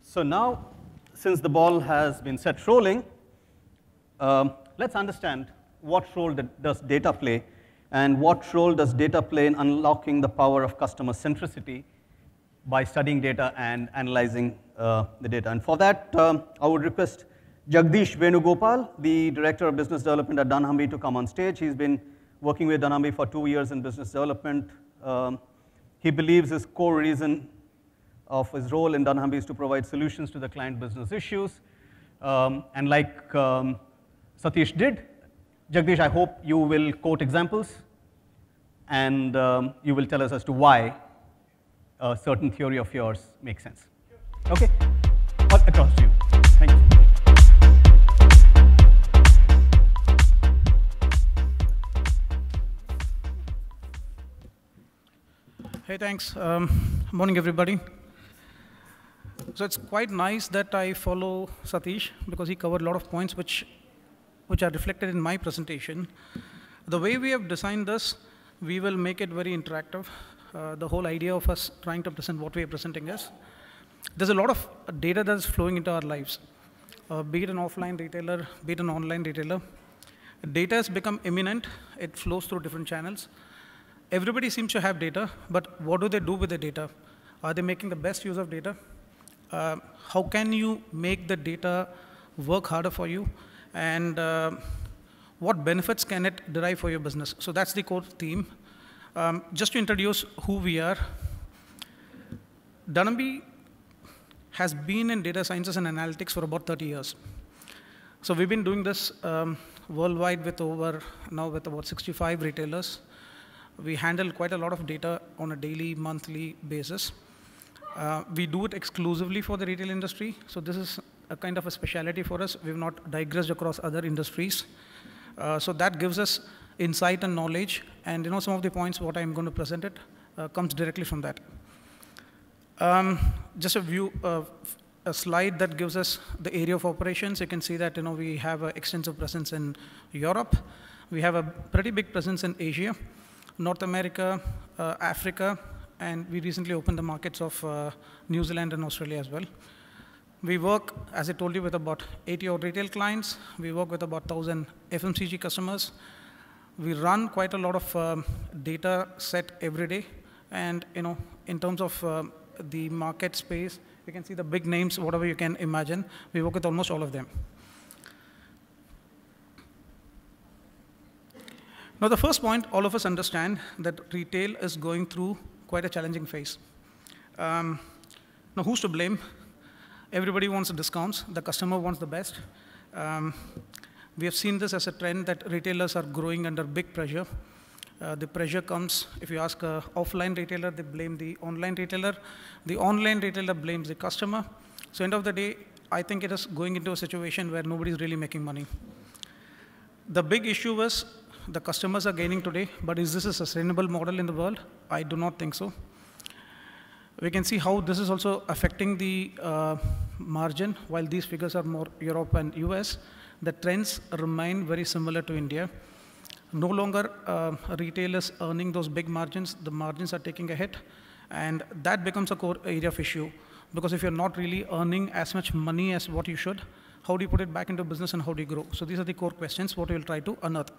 So now, since the ball has been set rolling, let's understand what role does data play, and what role does data play in unlocking the power of customer centricity by studying data and analyzing the data. And for that, I would request Jagadeesh Venugopal, the Director of Business Development at dunnhumby, to come on stage. He's been working with dunnhumby for 2 years in business development. He believes his core reason of his role in dunnhumby is to provide solutions to the client business issues. And like Satish did, Jagadeesh, I hope you will quote examples, and you will tell us as to why a certain theory of yours makes sense. Okay? Across to you. Thank you. Hey, thanks. Morning, everybody. So it's quite nice that I follow Satish, because he covered a lot of points which are reflected in my presentation. The way we have designed this, we will make it very interactive. The whole idea of us trying to present what we are presenting is, there's a lot of data that is flowing into our lives, be it an offline retailer, be it an online retailer. Data has become imminent. It flows through different channels. Everybody seems to have data, but what do they do with the data? Are they making the best use of data? How can you make the data work harder for you? And what benefits can it derive for your business? So that's the core theme. Just to introduce who we are, dunnhumby has been in data sciences and analytics for about 30 years. So we've been doing this worldwide with about 65 retailers. We handle quite a lot of data on a daily, monthly basis. We do it exclusively for the retail industry. So this is a kind of a specialty for us. We've not digressed across other industries. So that gives us insight and knowledge. And some of the points what I'm going to present it comes directly from that. Just a slide that gives us the area of operations. You can see that we have an extensive presence in Europe. We have a pretty big presence in Asia, North America, Africa, and we recently opened the markets of New Zealand and Australia as well. We work, as I told you, with about 80 odd retail clients. We work with about 1,000 FMCG customers. We run quite a lot of data set every day. And in terms of the market space, you can see the big names, whatever you can imagine. We work with almost all of them. Now, the first point, all of us understand that retail is going through quite a challenging phase. Now, who's to blame? Everybody wants the discounts. The customer wants the best. We have seen this as a trend that retailers are growing under big pressure. The pressure comes, if you ask an offline retailer, they blame the online retailer. The online retailer blames the customer. So end of the day, I think it is going into a situation where nobody's really making money. The big issue is the customers are gaining today, but is this a sustainable model in the world? I do not think so. We can see how this is also affecting the margin. While these figures are more Europe and US, the trends remain very similar to India. No longer retail is earning those big margins. The margins are taking a hit, and that becomes a core area of issue. Because if you're not really earning as much money as what you should, how do you put it back into business and how do you grow? So these are the core questions what we'll try to unearth.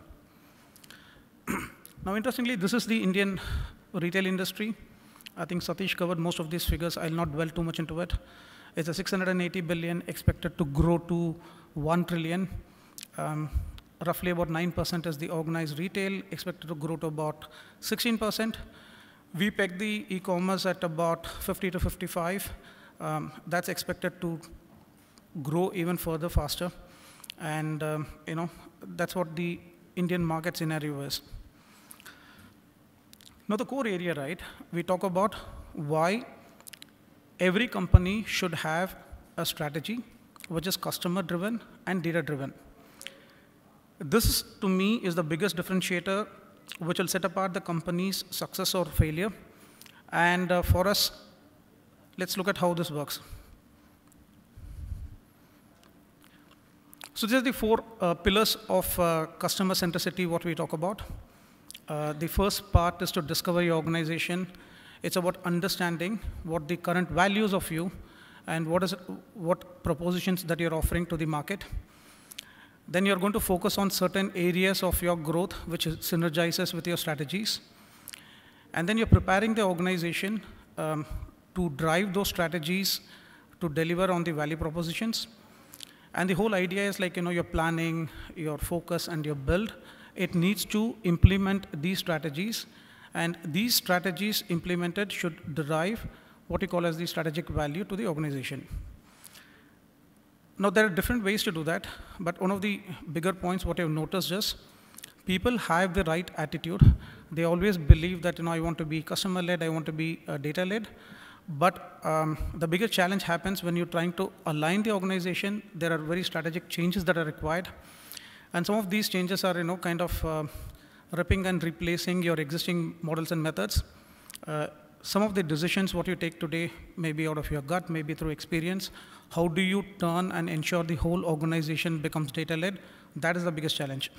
Now, interestingly, this is the Indian retail industry. I think Satish covered most of these figures. I'll not dwell too much into it. It's a 680 billion expected to grow to 1 trillion. Roughly about 9% is the organized retail, expected to grow to about 16%. We peg the e-commerce at about 50 to 55. That's expected to grow even further faster. And that's what the Indian market scenario is. Now, the core area, right, we talk about why every company should have a strategy which is customer-driven and data-driven. This, to me, is the biggest differentiator which will set apart the company's success or failure. And for us, let's look at how this works. So these are the 4 pillars of customer centricity, what we talk about. The first part is to discover your organization. It's about understanding what the current values of you and what propositions that you're offering to the market. Then you're going to focus on certain areas of your growth which synergizes with your strategies. And then you're preparing the organization to drive those strategies to deliver on the value propositions. And the whole idea is like, your planning, your focus, and your build. It needs to implement these strategies. And these strategies implemented should derive what you call as the strategic value to the organization. Now, there are different ways to do that, but one of the bigger points what I've noticed is people have the right attitude. They always believe that, I want to be customer-led, I want to be data-led. But the bigger challenge happens when you're trying to align the organization. There are very strategic changes that are required. And some of these changes are, kind of ripping and replacing your existing models and methods. Some of the decisions what you take today may be out of your gut, maybe through experience. How do you turn and ensure the whole organization becomes data-led? That is the biggest challenge.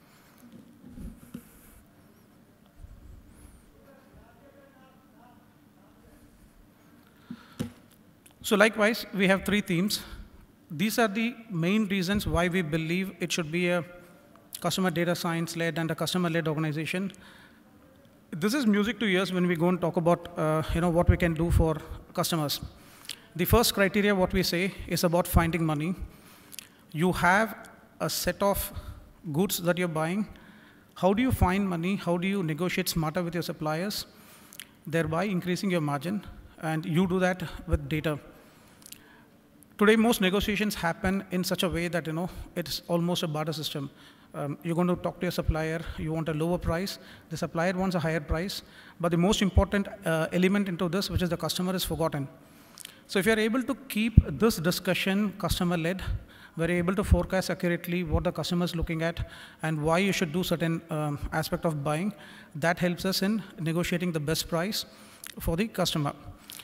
So likewise, we have 3 themes. These are the main reasons why we believe it should be a customer data science-led and a customer-led organization. This is music to ears when we go and talk about what we can do for customers. The first criteria what we say is about finding money. You have a set of goods that you're buying. How do you find money? How do you negotiate smarter with your suppliers, thereby increasing your margin? And you do that with data. Today, most negotiations happen in such a way that it's almost a barter system. You're going to talk to your supplier, you want a lower price, the supplier wants a higher price, but the most important element into this, which is the customer, is forgotten. So if you're able to keep this discussion customer-led, we're able to forecast accurately what the customer is looking at and why you should do certain aspect of buying. That helps us in negotiating the best price for the customer.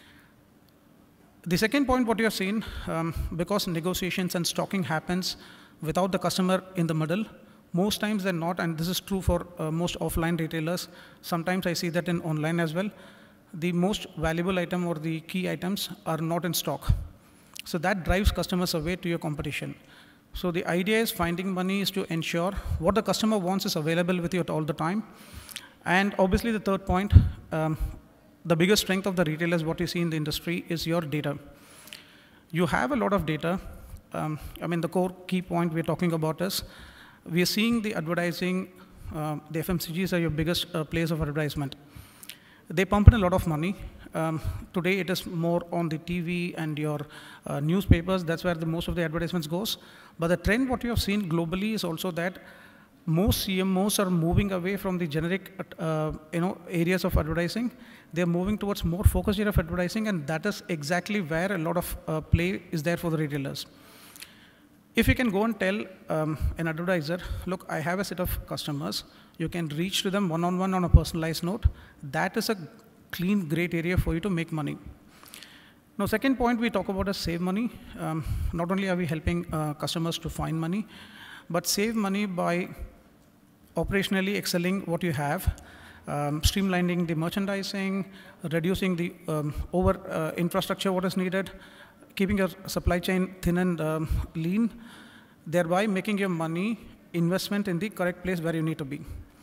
The second point what you have seen, because negotiations and stocking happens without the customer in the middle, most times they're not, and this is true for most offline retailers. Sometimes I see that in online as well. The most valuable item or the key items are not in stock. So that drives customers away to your competition. So the idea is finding money is to ensure what the customer wants is available with you at all the time. And obviously the third point, the biggest strength of the retailers, what you see in the industry, is your data. You have a lot of data. The core key point we're talking about is we are seeing the advertising, the FMCGs are your biggest place of advertisement. They pump in a lot of money. Today it is more on the TV and your newspapers. That's where most of the advertisements goes. But the trend what you have seen globally is also that most CMOs are moving away from the generic areas of advertising. They're moving towards more focused area of advertising, and that is exactly where a lot of play is there for the retailers. If you can go and tell an advertiser, look, I have a set of customers, you can reach to them one-on-one on a personalized note, that is a clean, great area for you to make money. Now, second point we talk about is save money. Not only are we helping customers to find money, but save money by operationally excelling what you have, streamlining the merchandising, reducing the infrastructure what is needed, keeping your supply chain thin and lean, thereby making your money investment in the correct place where you need to be.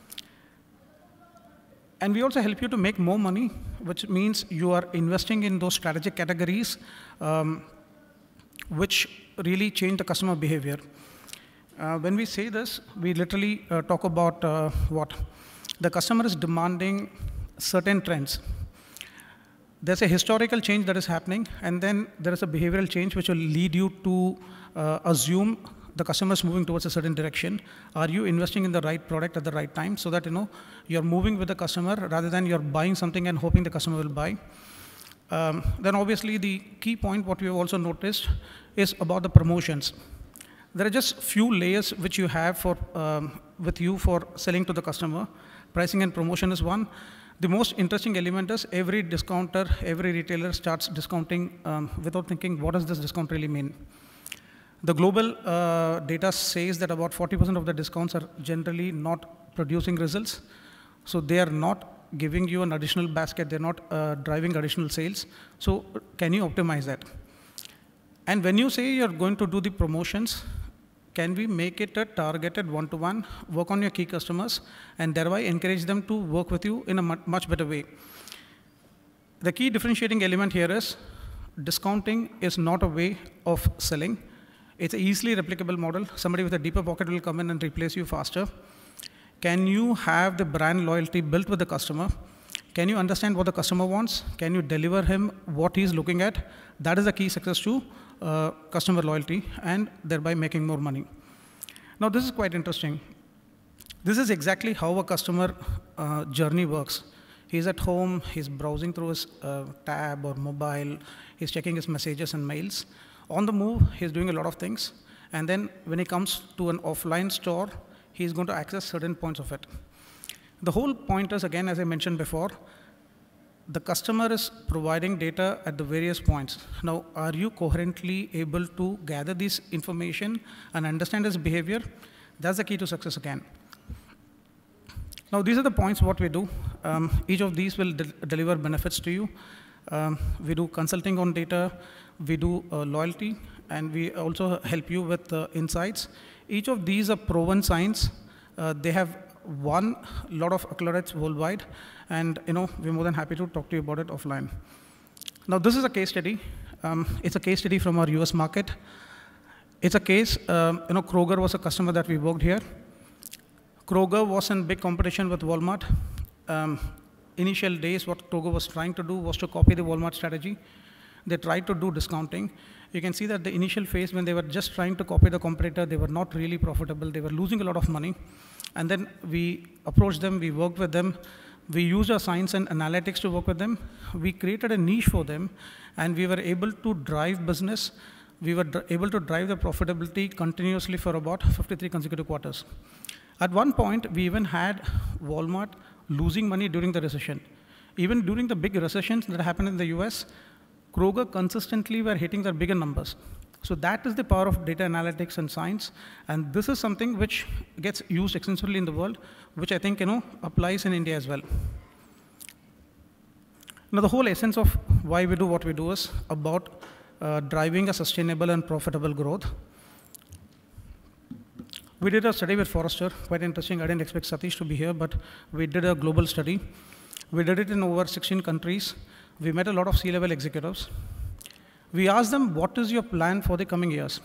And we also help you to make more money, which means you are investing in those strategic categories which really change the customer behavior. When we say this, we literally talk about what? The customer is demanding certain trends. There's a historical change that is happening, and then there is a behavioral change which will lead you to assume the customer is moving towards a certain direction. Are you investing in the right product at the right time so that you're moving with the customer rather than you're buying something and hoping the customer will buy? Then obviously the key point what we have also noticed is about the promotions. There are just few layers which you have for with you for selling to the customer. Pricing and promotion is one. The most interesting element is every discounter, every retailer starts discounting without thinking, what does this discount really mean? The global data says that about 40% of the discounts are generally not producing results. So they are not giving you an additional basket. They're not driving additional sales. So can you optimize that? And when you say you're going to do the promotions, can we make it a targeted one-to-one, work on your key customers, and thereby encourage them to work with you in a much better way? The key differentiating element here is discounting is not a way of selling. It's an easily replicable model. Somebody with a deeper pocket will come in and replace you faster. Can you have the brand loyalty built with the customer? Can you understand what the customer wants? Can you deliver him what he's looking at? That is the key success to customer loyalty and thereby making more money. Now, this is quite interesting. This is exactly how a customer journey works. He's at home, he's browsing through his tab or mobile, he's checking his messages and mails. On the move, he's doing a lot of things. And then when he comes to an offline store, he's going to access certain points of it. The whole point is, again, as I mentioned before, the customer is providing data at the various points. Now, are you coherently able to gather this information and understand his behavior? That's the key to success again. Now, these are the points what we do. Each of these will deliver benefits to you. We do consulting on data, we do loyalty, and we also help you with insights. Each of these are proven science. They have won a lot of accolades worldwide, and we're more than happy to talk to you about it offline. Now, this is a case study. It's a case study from our US market. It's a case, Kroger was a customer that we worked here. Kroger was in big competition with Walmart. Initial days, what Kroger was trying to do was to copy the Walmart strategy. They tried to do discounting. You can see that the initial phase, when they were just trying to copy the competitor, they were not really profitable. They were losing a lot of money. And then we approached them, we worked with them. We used our science and analytics to work with them. We created a niche for them, and we were able to drive business. We were able to drive the profitability continuously for about 53 consecutive quarters. At one point, we even had Walmart losing money during the recession. Even during the big recessions that happened in the US, Kroger consistently were hitting their bigger numbers. So that is the power of data analytics and science, and this is something which gets used extensively in the world, which I think applies in India as well. Now, the whole essence of why we do what we do is about driving a sustainable and profitable growth. We did a study with Forrester, quite interesting. I didn't expect Satish to be here, but we did a global study. We did it in over 16 countries. We met a lot of C-level executives. We asked them, what is your plan for the coming years?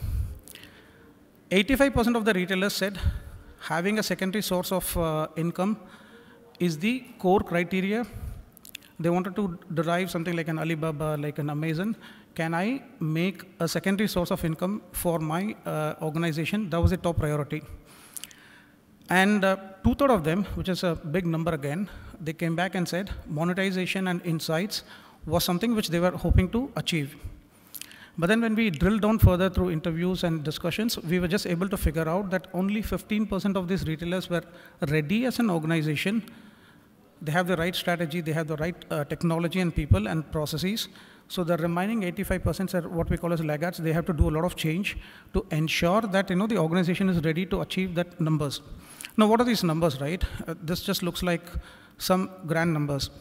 85% of the retailers said having a secondary source of income is the core criteria. They wanted to derive something like an Alibaba, like an Amazon. Can I make a secondary source of income for my organization? That was the top priority. And 2/3 of them, which is a big number again, they came back and said monetization and insights was something which they were hoping to achieve. But then when we drilled down further through interviews and discussions, we were just able to figure out that only 15% of these retailers were ready as an organization. They have the right strategy, they have the right technology and people and processes. So the remaining 85% are what we call as laggards. They have to do a lot of change to ensure that the organization is ready to achieve that numbers. Now, what are these numbers, right? This just looks like some grand numbers.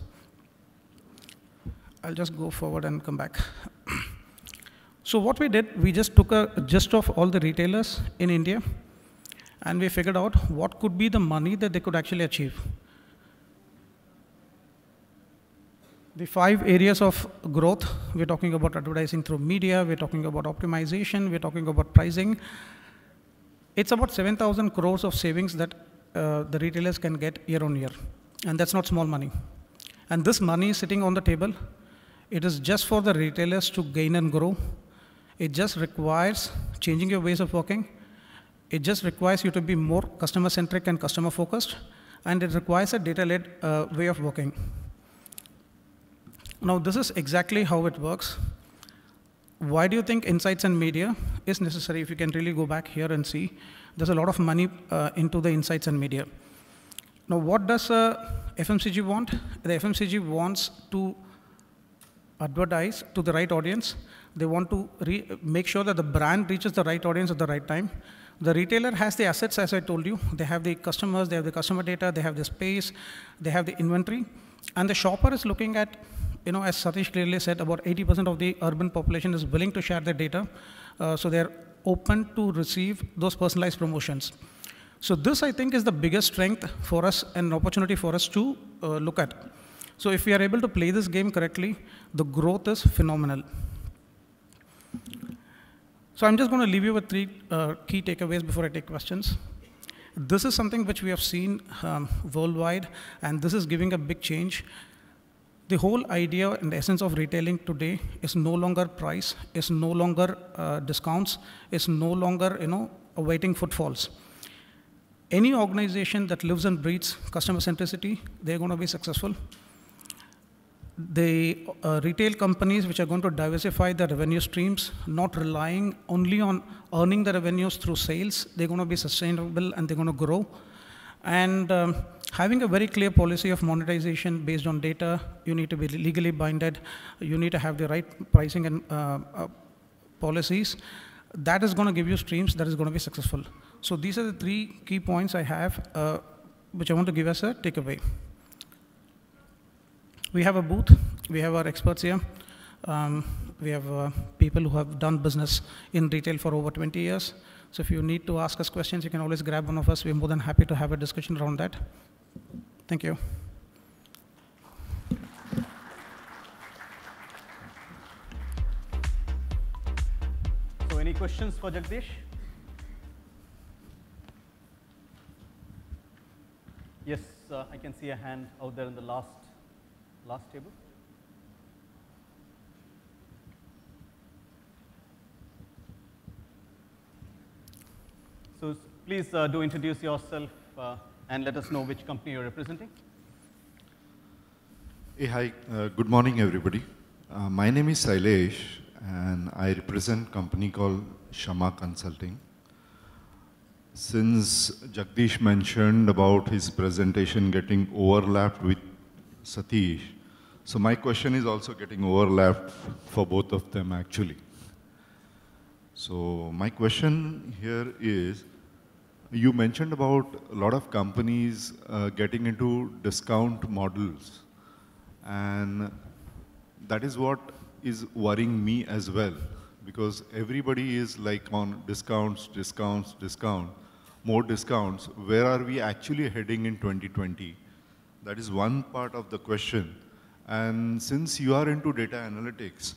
I'll just go forward and come back. So what we did, we just took a gist of all the retailers in India, and we figured out what could be the money that they could actually achieve. The 5 areas of growth, we're talking about advertising through media, we're talking about optimization, we're talking about pricing. It's about 7,000 crores of savings that the retailers can get year on year. And that's not small money. And this money is sitting on the table. It is just for the retailers to gain and grow. It just requires changing your ways of working. It just requires you to be more customer-centric and customer-focused. And it requires a data-led way of working. Now, this is exactly how it works. Why do you think insights and media is necessary? If you can really go back here and see, there's a lot of money into the insights and media. Now, what does FMCG want? The FMCG wants to advertise to the right audience. They want to make sure that the brand reaches the right audience at the right time. The retailer has the assets, as I told you. They have the customers, they have the customer data, they have the space, they have the inventory. And the shopper is looking at, as Satish clearly said, about 80% of the urban population is willing to share their data. So they're open to receive those personalized promotions. So this, I think, is the biggest strength for us and an opportunity for us to look at. So if we are able to play this game correctly, the growth is phenomenal. So I'm just going to leave you with 3 key takeaways before I take questions. This is something which we have seen worldwide, and this is giving a big change. The whole idea and essence of retailing today is no longer price, is no longer discounts, is no longer awaiting footfalls. Any organization that lives and breathes customer centricity, they're going to be successful. The retail companies which are going to diversify their revenue streams, not relying only on earning the revenues through sales, they're going to be sustainable and they're going to grow. And having a very clear policy of monetization based on data, you need to be legally binded, you need to have the right pricing and policies. That is going to give you streams that is going to be successful. So these are the 3 key points I have, which I want to give as a takeaway. We have a booth, we have our experts here. We have people who have done business in retail for over 20 years. So if you need to ask us questions, you can always grab one of us. We're more than happy to have a discussion around that. Thank you. So any questions for Jagadeesh? Yes, I can see a hand out there in the last table. So please do introduce yourself and let us know which company you're representing. Hey, hi, good morning everybody. My name is Sailesh and I represent a company called Shama Consulting. Since Jagadeesh mentioned about his presentation getting overlapped with Satish, so my question is also getting overlapped for both of them actually. So my question here is, you mentioned about a lot of companies getting into discount models, and that is what is worrying me as well, because everybody is like on discounts, more discounts. Where are we actually heading in 2020? That is one part of the question. And since you are into data analytics,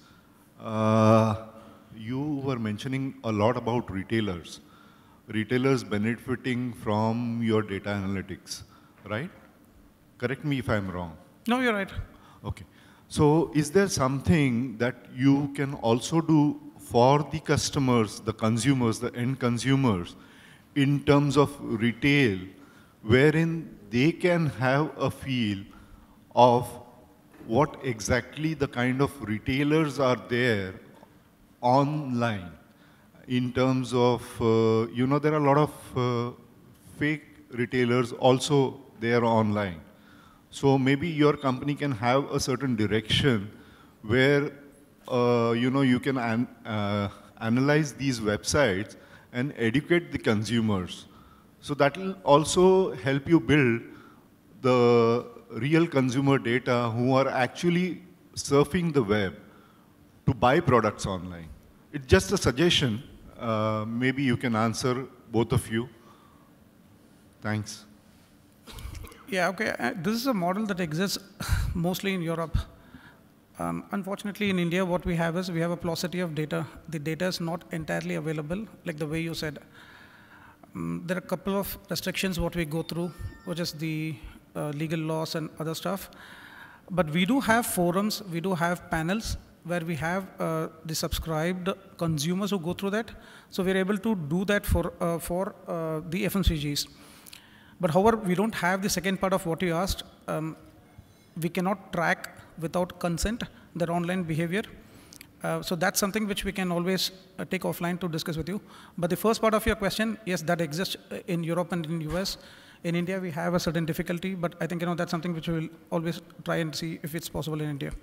you were mentioning a lot about retailers benefiting from your data analytics, right? Correct me if I'm wrong. No, you're right. Okay. So is there something that you can also do for the customers, the consumers, the end consumers, in terms of retail, wherein they can have a feel of what exactly the kind of retailers are there online, in terms of, there are a lot of fake retailers also there online. So maybe your company can have a certain direction where, you can analyze these websites and educate the consumers. So that will also help you build the real consumer data who are actually surfing the web to buy products online. It's just a suggestion. Maybe you can answer, both of you. Thanks. Yeah, okay. This is a model that exists mostly in Europe. Unfortunately, in India, what we have is we have a paucity of data. The data is not entirely available, like the way you said. There are a couple of restrictions what we go through, which is the legal laws and other stuff. But we do have forums, we do have panels where we have the subscribed consumers who go through that. So we're able to do that for the FMCGs. But however, we don't have the second part of what you asked. We cannot track without consent their online behavior. So that's something which we can always take offline to discuss with you. But the first part of your question, yes, that exists in Europe and in US. In India, we have a certain difficulty, but I think that's something which we will always try and see if it's possible in India.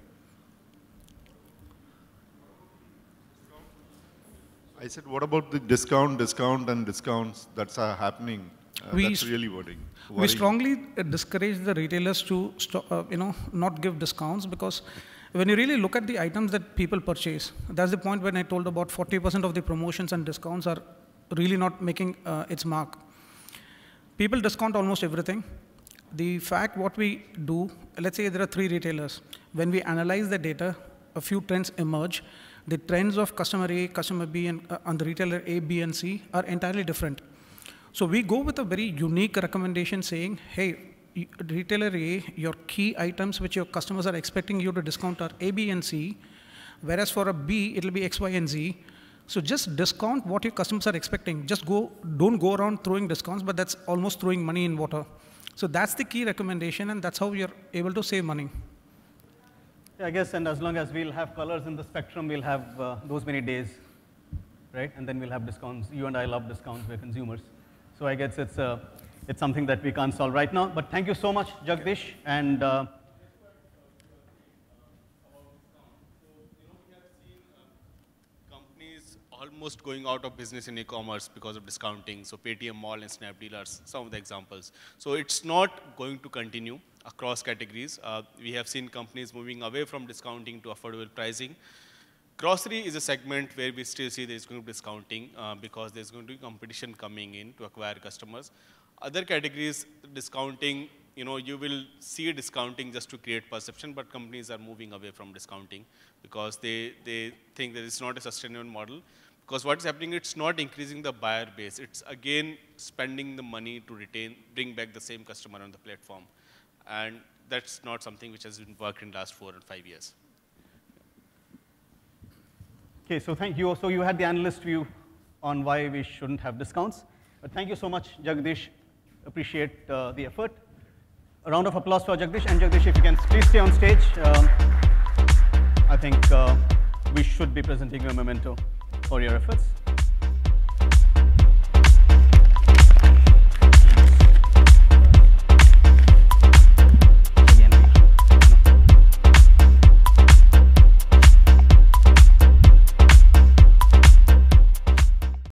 I said, what about the discounts that's happening? That's really worrying. We strongly discourage the retailers to not give discounts, because When you really look at the items that people purchase, that's the point when I told about 40% of the promotions and discounts are really not making its mark. People discount almost everything. The fact what we do, let's say there are 3 retailers. When we analyze the data, a few trends emerge. The trends of customer A, customer B, and the retailer A, B, and C are entirely different. So we go with a very unique recommendation saying, hey, retailer A, your key items which your customers are expecting you to discount are A, B, and C, whereas for a B, it'll be X, Y, and Z. So just discount what your customers are expecting. Don't go around throwing discounts, but that's almost throwing money in water. So that's the key recommendation, and that's how you're able to save money. Yeah, I guess, and as long as we'll have colors in the spectrum, we'll have those many days, right? And then we'll have discounts. You and I love discounts, we're consumers. So I guess it's something that we can't solve right now. But thank you so much, Jagadeesh. And almost going out of business in e-commerce because of discounting. So Paytm Mall and Snapdeal are some of the examples. So it's not going to continue across categories. We have seen companies moving away from discounting to affordable pricing. Grocery is a segment where we still see there's going to be discounting because there's going to be competition coming in to acquire customers. Other categories, discounting, you will see discounting just to create perception, but companies are moving away from discounting because they think that it's not a sustainable model. Because what's happening, it's not increasing the buyer base. It's again spending the money to bring back the same customer on the platform. And that's not something which has been worked in the last 4 or 5 years. Okay, so thank you. So you had the analyst view on why we shouldn't have discounts. But thank you so much, Jagadeesh. Appreciate the effort. A round of applause for Jagadeesh. And Jagadeesh, if you can please stay on stage. I think we should be presenting you a memento for your efforts.